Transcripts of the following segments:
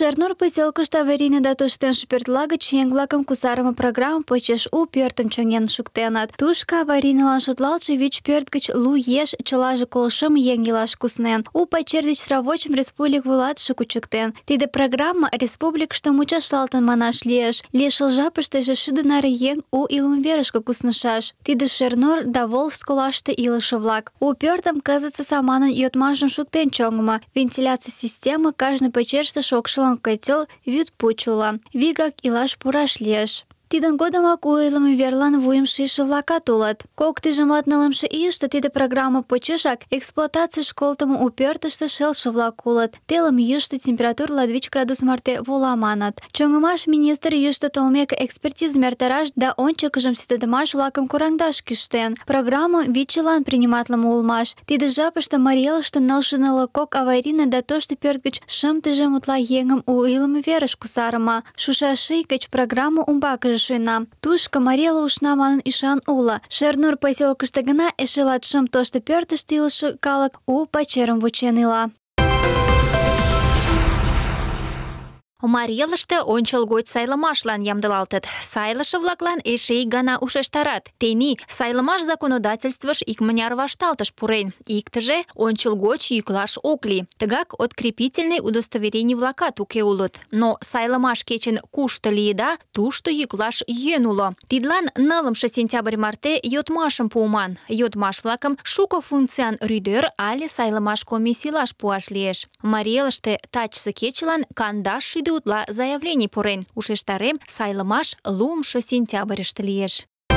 Шернур поселкышта аварийный датуштен шупертлагыч еҥ-влакым кусарыме программа почеш у пӧртым чоҥен шуктеныт. Тушко аварийныйлан шотлалтше 5 пӧрт гыч 100 еш, чылаже 50 еҥ илаш куснен. У пачер деч сравочым республик вуйлатыше кучыктен. Тиде программа республикыште мучашлалтын манаш лиеш. Лишыл жапыште 60 наре еҥ у илымверышке куснышаш. Тиде Шернур да Волжск олаште илыше-влак. У пӧртым кызытсе саманын йодмашым шуктен чоҥымо. Вентиляций система кажне пачерыште шокшылан котел, вӱд пуч уло. Вигак илаш пураш лиеш. Тидын годымак у илыме верлан вуйым шийше-влакат улыт. Кок тӱжемлат нылымше ийыште тиде программа почешак эксплуатацийыш колтымо у пӧртыштӧ шелше-влак улыт. Телым йӱштӧ, температура 22 градус марте вола манат. Чоҥымаш министр йӱштӧ толмеке экспертизым эртараш да ончыкыжым ситыдымаш-влакым кораҥдаш кӱштен. Программым 5 ийлан приниматлыме улмаш. Тиде жапыште Марий Элыште 902 аварийный да тошто пӧрт гыч 5 утла еҥым у илыме верыш кусарыме. Шушаш ий гыч программа умбакыже шуйна. Тушко Марий Эл ушна манын ӱшан уло. Шернур поселкыште гына эше 5 тошто пӧртыштӧ илыше калык у пачерым вучен ила. Марий Элыште ончылгоч сайлымашлан ямдылалтыт. Сайлыше-влаклан эше ик гана ушештарат. Тений сайлымаш законодательствыш икмыняр вашталтыш пурен. Иктыже ончылгоч йӱклаш ок лий. Тыгак открепительный удостоверений-влакат уке улыт. Но сайлымаш кечын кушто лиеда, тушто йӱклаш йӧн уло. Тидлан 9 сентябрь марте йодмашым пуыман. Йодмаш-влакым шуко функциян рӱдӧр але сайлымаш комиссийлаш пуаш лиеш. Марий Элыште тачысе кечылан 50 утла заявлений пурен. Ушештарем, сайлымаш 10 сентябрьыште лиеш.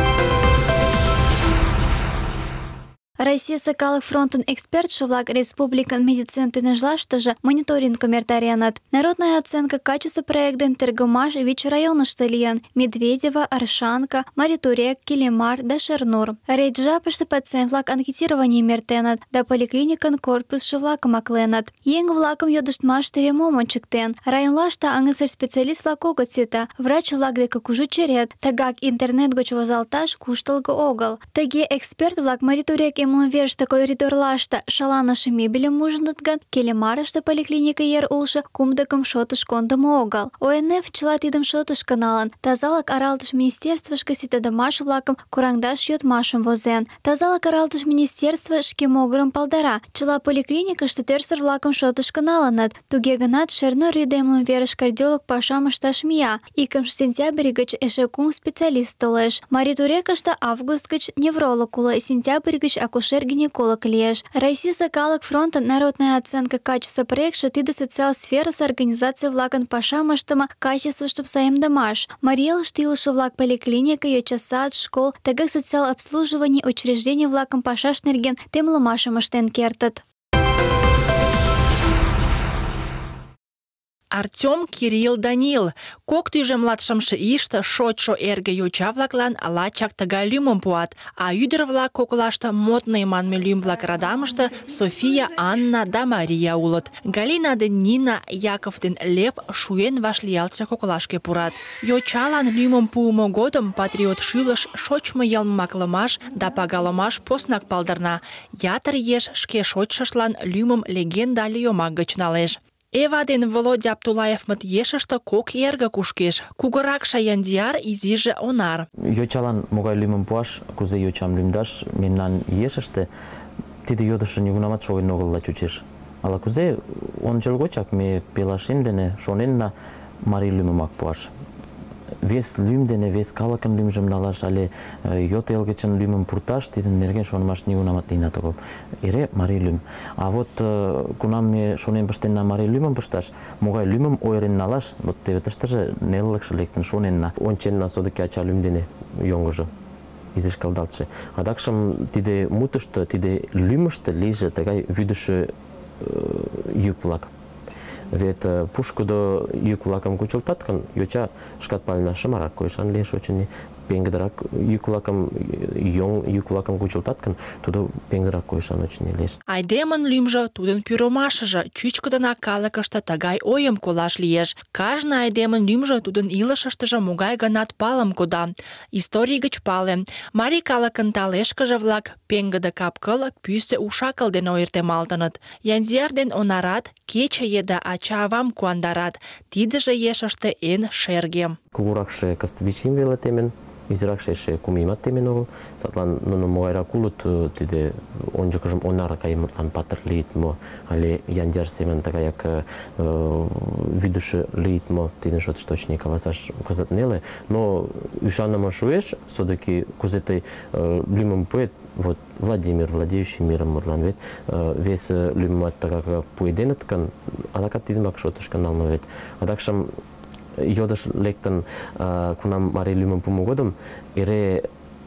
Российский калык фронтын экспертше-влак республикан медицин тӱҥжылаштыже мониторингым эртареныт. Народная оценка качества проект ден тергымаш 5 районышто лийын: Медведево, Оршанка, Маритурек, Килимар да Шернур. Рейд жапыште пациент-влак анкетированийым эртеныт да поликлиникын корпусшо-влакым акленыт. Еҥ-влакым йодыштмаш теве мом ончыктен. Районлаште аҥысыр специалист-влак огыт сите, врач-влак деке кужу черет. Тыгак интернет гыч возалташ куштылго огыл. Тыге эксперт-влак Маритурек эмлымверыште коридорлаште шаланыше мебельым ужыныт гын, Килимарыште поликлиника йыр улшо кумдыкым шотыш кондымо огыл. ОНФ чыла тидым шотышко налын. Тазалык аралтыш министерствышке ситыдымаш-влакым кораҥдаш йодмашым возен. Тазалык аралтыш министерство шке могырым палдара. Чыла поликлиникыште тӧрсыр-влакым шотышко налыныт. Туге гынат Шернур рӱдӧ эмлымверыш кардиолог пашам ышташ мия. 2 сентябрь гыч эше 3 специалист толеш. Маритурекыште август гыч невролог уло, сентябрь гыч акушер-гинеколог лиеш. Российский калык фронтын народная оценка качества проектше тиде социал сферысе организаций-влакын пашам ыштыме качествыштым саемдымаш. Марий Элыште илыше-влак поликлиника, йоча сад, школ, тыгак социал обслуживаний учреждений-влакын пашаш нерген темлымашым ыштен кертыт. Артем, Кирилл, Данил. Кок тӱжемлатшымше ийыште шочшо эрге йоча-влаклан лачак тыгай лӱмым пуат, а ӱдыр-влак коклаште модный манме лӱм-влак радамыште София, Анна да Мария улыт. Галина ден Нина, Яков ден Лев шуен вашлиялтше коклашке пурат. Йочалан лӱмым пуымо годым патриот шӱлыш, шочмо йылмым аклымаш да пагалымаш поснак палдырна. Ятыр еш шке шочшышлан лӱмым легенда але йомак гыч налеш. Эва ден Володя Аптулаевмыт ешыште кок эрге кушкеш. Кугуракше Яндиар, изиже Онар. Йочалан могай лӱмым пуаш, кузе йочам лӱмдаш, мемнан ешыште тиде йодышо нигунамат шоген огыл чучеш. Ала кузе ончылгочак ме пелашем дене шоненна марий лӱмымак пуаш. Вес лӱм дене вес калыкын лӱмжым налаш але йот эл гычын лӱмым пурташ, тидын нерген шонымаш нигунамат лийынат огыл. Эре марий лӱм. А вот кунам ме шонен пыштенна марий лӱмым пышташ, могай лӱмым ойырен налаш, вот теве тыштыже нелылыкше лектын шоненна. Онченна содыки ача лӱм дене йоҥгыжо. Изиш кылдалтше. Адакшым тиде мутышто, тиде лӱмыштӧ лийже тыгай вӱдышӧ йӱк-влак. Вет пушкыдо йӱк-влакым кучылтат гын, йоча шкат палена шымарак койышан лиеш, очыни. пенгдрак юклакам юклакам кучылтаткан, тудо пенгдрак койшан очень лез. Айдемын лӱмжӧ тудын пӱрымашыже чӱчкыдынак калыкыште тыгай ойым колаш лиеш. Кажне айдемын лӱмжӧ тудын илышыштыже могай гынат палым кода. Историй гыч пале. Марий калыкын талешкыже-влак пеҥгыде кап-кыл, пӱсӧ уш-акыл дене ойыртемалтыныт. Янзиар ден Онарат кече еда ача-авам куандарат. Тидыже ешыште эн шерге. Кугуракше кастовичим веле темен, изиракше эше кумимат темен огыл. Садлан нуно могайрак улыт, тиде ончыкыжым Онар кайымытлан патыр лийыт мо, але Яндиар семын тыгаяк вӱдышӧ лийыт мо, тидын шотышто очыни каласаш кызыт неле. Но ӱшаныме шуэш, содыки кузе тый лӱмым пуэт, вот Владимир, владеющий миром, мутлан вет вес лӱмымат тыгак пуэденыт гын, адакат тидымак шотышко налме вет. Адакшым йодыш лектын, кунам марий лӱмым пуымо годым, эре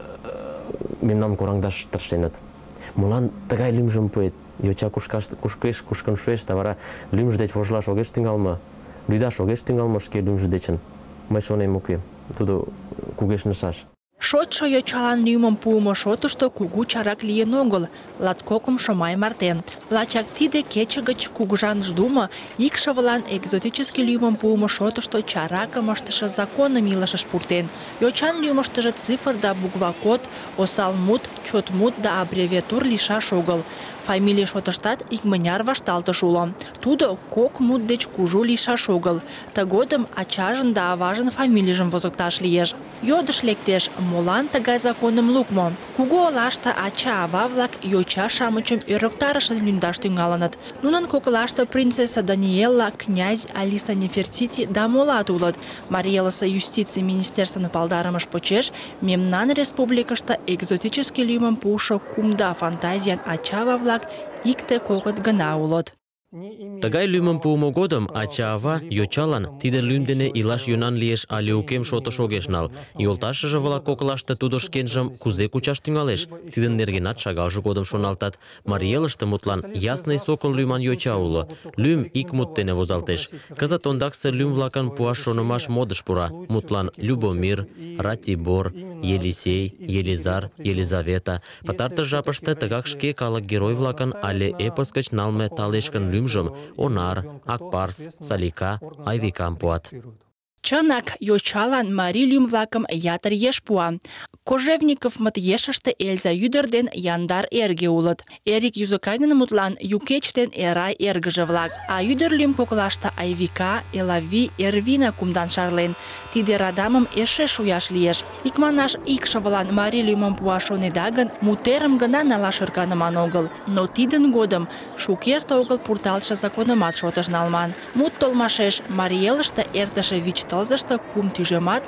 мемнам кораҥдаш тыршеныт. Молан тыгай лӱмжым пуэт? Йоча кушкеш, кушкын шуэш, да вара лӱмжӧ деч вожылаш огеш тӱҥал мо, лӱдаш огеш тӱҥал мо шке лӱмжӧ дечын? Мый шонем, уке, тудо кугешнышаш. Шотшо йочалан лӱмым пуымо шотышто кугу чарак лийын огыл, латкокымшо май марте. Лачак тиде кече гыч кугыжаныш-думо икшывылан экзотический лӱмым пуымо шотышто чаракым ыштыше законым илышыш пуртен. Йочан лӱмыштыжӧ цифр да буква код, осал мут, чот мут да аббревиатур лийшаш огыл. Фамилий шотыштат икмыняр вашталтыш уло. Тудо кок мут деч кужу лийшаш огыл. Тыгодым ачажын да аважын фамилийжым возыкташ лиеш. Йодыш лектеш, молан тыгай законым лукмо? Кугу олаште ача-ава-влак йоча-шамычым ӧрыктарышын лӱмдаш тӱҥалыныт. Нунын коклаште принцесса Даниэлла, князь Алиса Нефертити да молат улыт. Марий Элысе юстиций министерствын палдарымыж почеш мемнан республикыште экзотический лӱмым пуышо кумда фантазиян ача-ава-влак икте-кокыт гына улыт. Тыгай лӱмым пуымо годым ача-ава йочалан тиде лӱм дене илаш йӧнан лиеш але укем шотыш огеш нал. Йолташыже-влак коклаште тудо шкенжым кузе кучаш тӱҥалеш, тидын нергенат шагалже годым шоналтат. Марий Элыште, мутлан, Ясный Сокол лӱман йоча уло. Лӱм ик мут дене возалтеш. Кызыт ондаксе лӱм-влакын пуаш шонымаш модыш пура. Мутлан, Любомир, Ратибор, Елисей, Елизар, Елизавета. Пытартыш жапыште тыгак шке калык герой-влакын але эпос гыч налме талешкын лӱмжым Онар, Акпарс, Салика, Айвикам пуат. Чынак, йочалан марий лӱм-влакым ятыр еш пуа. Кожевниковмыт ешыште Эльза ӱдыр ден Яндар эрге улыт. Эрик Юзыкайнын мутлан Юкеч ден Эрай эргыже-влак. А ӱдыр лӱм коклаште Айвика, Элави, Эрвина кумдан шарлен. Тиде радамым эше шуяш лиеш. Икманаш, икшывылан марий лӱмым пуаш шонеда гын, мутерым гына налаш ӧрканыман огыл. Но тидын годым шукерте огыл пурталтше законымат шотыш налман. Мут толмашеш Марий Элыште эртыше вич тылзыште кум тӱжемат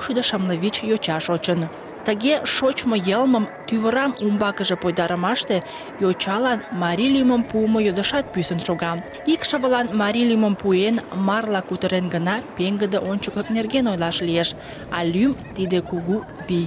255 йоча шочын. Тыге шочмо йылмым, тӱвырам умбакыже пойдарымаште йочалан марий лӱмым пуымо йодышат пӱсын шога. Икшывылан марий лӱмым пуэн, марла кутырен гына пеҥгыде ончыклык нерген ойлаш лиеш. А лӱм — тиде кугу вий.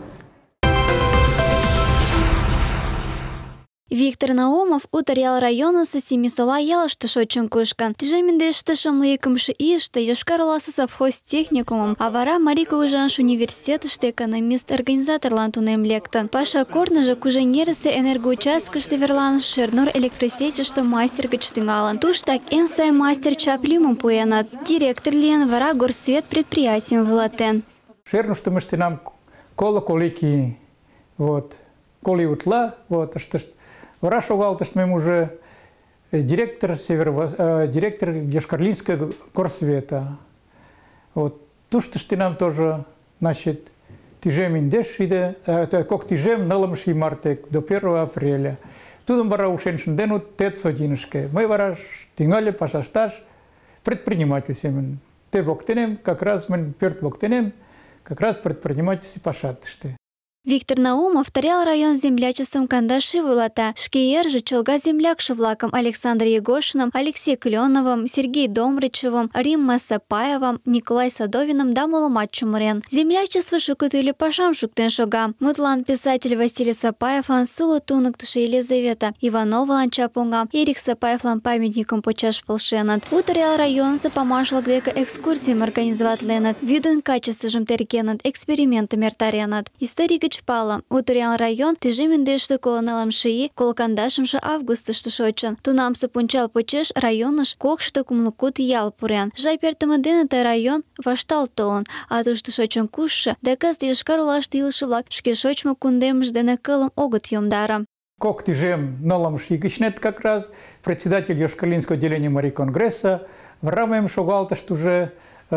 Виктор Наумов Утаръял районысо Семисола ялыште шочын кушкан. Тӱжемде ыштышымле икымше ийыште Йошкар-Оласе совхоз техникумым, а вара Марий кугыжаныш университетыште экономист-организаторлан тунем лектын. Паша корныжо Кужеҥерысе энергоучасткыште верланыше Шернур электросетьыште мастер гыч тӱҥалын. Туштак эн сай мастер чап лӱмым пуэныт. Директор лийын, вара горсвет предприятийым вуйлатен. Шернушто ыштенам коло-колики, вот, коли утла, вот, ыштышт. Вара шогалтышт мем уже директор Йошкар-Олинского горсвета. Вот, тушто ыштенам тоже, значит, тӱжем индеш шӱдӧ, кок тӱжем нылымше марте до 1 апреля. Тудым вара ушен шынденут ТЭЦ-1-шке. Мый вара тӱҥале пашашташ предприниматель семын. Те воктенем, как раз мын пӧрт воктенем, как раз предпринимательский пашат ыште. Виктор Наумов тарял район землячеством кандаши вылата. Шкиер же чолга землякши-влаком Александр Егошиным, Алексей Кленовым, Сергей Домричевым, Римма Сапаевым, Николай Садовиным да Мулумат Чумурен. Землячество шукатыли пашам шуктен шога. Мутлан писатель Василий Сапаевлан сулу тунуктыши Елизавета, Ивановлан чапунгам, Эрик Сапаевлан памятником почаш полшенат. Утарял район за помашлак дека экскурсиям организовать ленат, виден качеством теркенат, экспериментами артаренат. Историк Пала. Утурял район тыжимендешты колоналам шии, колкандашымшы августышты шочын. Тунамсы пунчал почеш районыш кокшты кумлукут ял пурян. Жайпертымаденытай район ваштал толын, а тушты шочын кушшы, деказ дешкар улашты илышы-влак шке шочмы кундемыш дене кылым огыт йомдары. Кок тыжем налам шигычнет как раз, председатель Йошкар-Олинского отделения Мариконгресса, в рамем шогалтышт уже,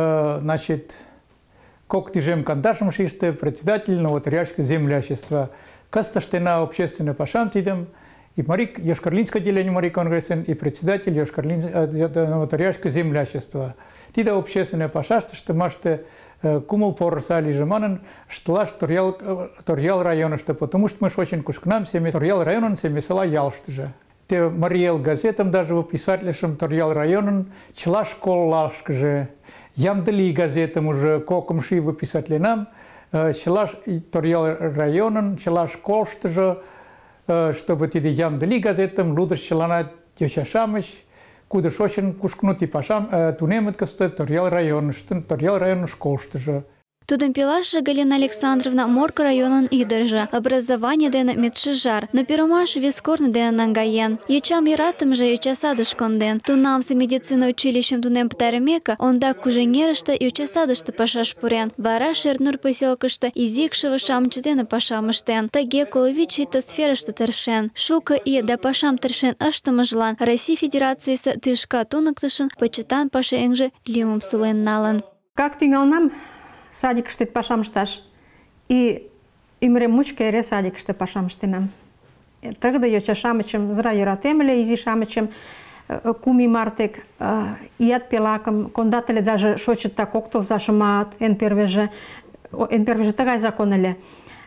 кок тыжем кандашым шиште, председатель новотаряшского землячества. Касташтена общественный пашам тидем, и Йошкар-Олинское отделение Мариконгресса, и председатель новотаряшского землячества. Тида общественное пашашты, что маште кумул порсали жеманен, штла торьял района, что потому что мы ж очень кушкнам, семи торьял районен, семи села ялшты же. Те Мариел газетам даже в писателешем торьял районен, чла школ лашк же. Ямдали газетам уже коком шивы писатели нам, чела торьял районен, чела школ что же, чтобы тебе ямдали газетам, лудыш челана тёчашамыч, куда шочен кушкнути пашам, тунемет касте торьял район школ что же. Тудым пилаша Галина Александровна Морка районын идыржа, образование дена медшижар, но пиромаш вискорны дена нангаен. Ячам иратым же ячасадыш конден. Тунамсы медицина училищем тунем птаремека, онда куженерышта ячасадышта пашаш пурен. Вара шернур поселкышта изикшего шамчдена пашамыштен. Таге коловичита сферышта тершен. Шука и да пашам тершен аштамыжлан. Россия Федерациясы тышка тунактышын почитан паша эңже лимум сулен налын. Как тынгал нам? Садик штыт пашамшташ. И имре мучкере садик штыт пашамштынам. Тогда йоча шамычым зра юратемле, изи шамычым куми мартек, ият пелаком, кондателе даже шочет так октол зашимат, эн первеже тагай законеле.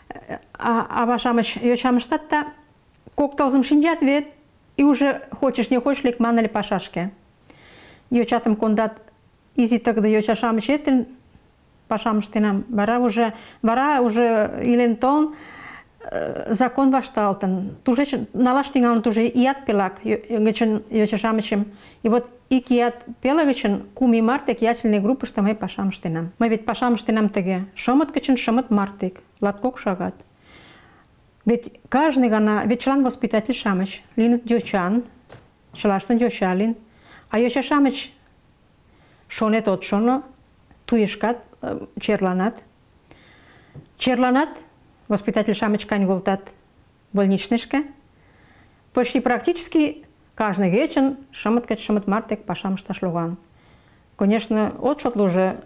А вашамыч йочамштатта коктолзым шинжат вет, и уже хочешь не хочешь лик манали пашашке. Йочатым кондат изи тогда йоча шамыч этен, пашамштынам. Вара уже илентон закон вашталтын. Туже налаш тинган туже ият пелак гычын йочашамычым. И вот ик ият пела гычын куми мартек ясельный группы что мы пашамштынам. Мы ведь пашамштынам теге шомот гычын шомот мартек. Латкок шагат. Ведь каждый гана, ведь член воспитатель шамыч. Линут дёчан, члаштын дёчалин. А йочашамыч шонет от шоно туешкат черланат. Черланат, воспитатель шамычкань голтат больничнышке. Почти практически каждый вечер шамыт мартек пашам шташлуган. Конечно, отшотлу уже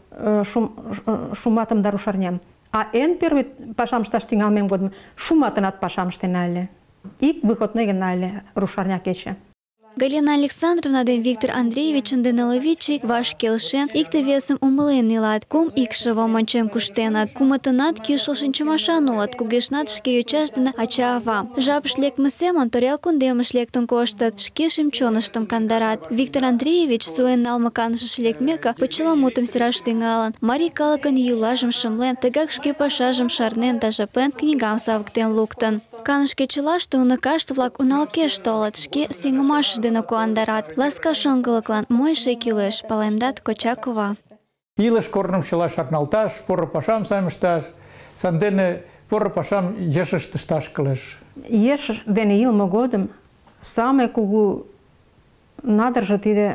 шуматом дарушарням. А эн первый пашам шташтингамем годом шуматын от пашам штенале. И выходной генале рушарня кече. Галина Александровна ден Виктор Андреевич Денеловичи ваш келшен икте весом умылен нилат, кум икшево манчен куштенат, куматынат кишылшын чумашанулат, кугешнат шке ючаждена ача-ава. Жапш лекме семон торял кундемыш лектын коштат, шке шимчоныштым кандарат. Виктор Андреевич сулен налмы канышыш лекмека почеламутым сираш тыҥалын. Марий калыкын йӱлажым шымлен, тыгак шке пашажым шарнен да жаплен книгам савыктен луктын. Каныш кечылаште уныкаште-влак уналкеш толыт, шке сеҥымашышт дене куандарат. Ласка шоҥгылыклан мо эше кӱлеш, палемдат коча кува. Илыш корным чыла шарналташ, поро пашам саймышташ, сандене поро пашам ешыште ышташ кӱлеш. Еш дене илыме годым самый кугу надырже тиде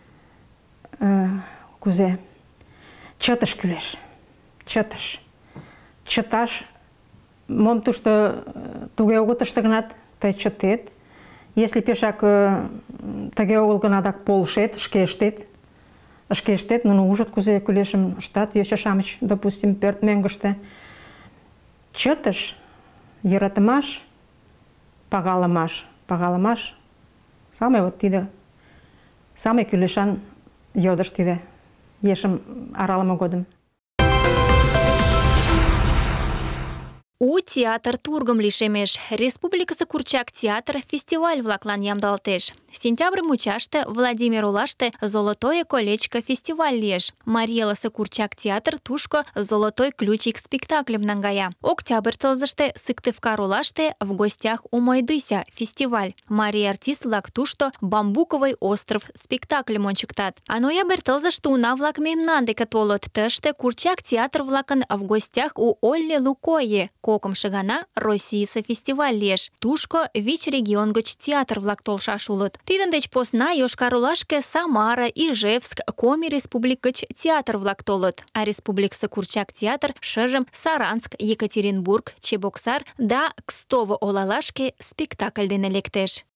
кузе чытыш кӱлеш. Чыташ. Мом тушто туге огыт ыште гынат, тый чытет. Если пешак тыге огыл гына так полшет, шке ыштет, нуно ужыт, кузе кӱлешым ыштат йоча-шамыч, допустим, пӧрт мӧҥгыштӧ. Чытыш, йӧратымаш, пагалымаш, самый вот тиде, самый кӱлешан йодыш тиде, ешым аралыме годым. У театр тургым лишемеш. Республикасы курчак театр фестиваль влаклан ямдалтеш. Сентябрь мучаште Владимир олаште «Золотое колечко» фестиваль лиеш. Мариеласы курчак театр тушко «Золотой ключик» спектаклем нангая. Октябрь тылзыште Сыктывкар олаште в гостях у Мойдыся фестиваль. Мария артист-влак тушто «Бамбуковый остров» спектаклем ончыктат. А ноябрь тылзыште уна-влак мемнан деке толыт. Тыште курчак театр влакын в гостях у Олли Лукое. Кокымшы гана Российсы фестиваль лиеш. Тушко вич регион гыч театр-влак толшаш улыт. Тидын деч посна Йошкар-Олашке Самара, Ижевск, Коми республик гыч театр-влак толыт. А республиксы курчак театр шыжым Саранск, Екатеринбург, Чебоксар да Кстово олалашке спектакль дене лектеш.